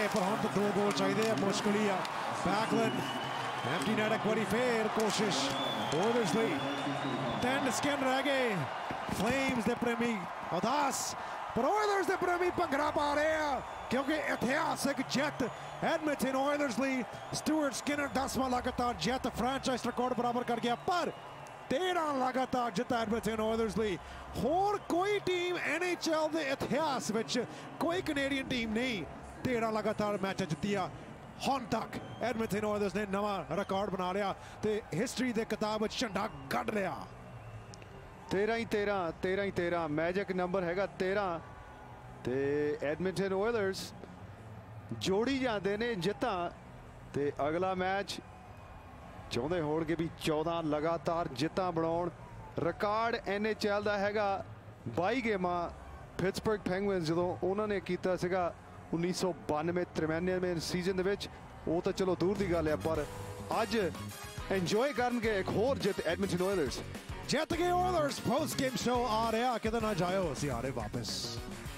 पर हुण तो 2 गोल चाहिए मुश्किल ही आ बैकलैंड एम्प्टी नेट एक बड़ी फिर कोशिश ओयलर्स लई 10 सेकंड रह गए फ्लेम्स दे प्रेमी उदास पर ओयलर्स दे प्रेमी भंगड़ा पा रहे हैं क्योंकि ऐतिहासिक जित एडमिंटन ओयलर्स लई स्टुअर्ट स्किनर 10वां लगातार जित फ्रेंचाइज रिकॉर्ड बराबर कर गया पर 13 लगातार जित एडमिंटन ओयलर्स लई होर कोई टीम NHL दे इतिहास विच कोई कैनेडियन टीम नहीं 13 लगातार मैच जित्तिया हुण तक एडमिंटन ओयलर्स ने नवा रिकॉर्ड बना लिया ते हिस्टरी दे किताब झंडा कढ लिया 13 मैजिक नंबर हैगा 13 ते एडमिंटन ओयलर्स जोड़ी जाते ने जित्तां ते अगला मैच चाहते होणगे भी 14 लगातार जित्तां बनाउण रिकॉर्ड NHL दा हैगा 22 गेमां पिट्सबर्ग पेंगुइन्स जदों उन्होंने कीता सीगा 1992-93 सीजन दे विच वो तो चलो दूर की गल है पर अज एंजॉय करनगे एक होर जित एडमिंटन ओयलर्स जित गए ओयलर्स पोस्ट गेम शो आ रहा कि ना जाओ असीं आ रहे वापस।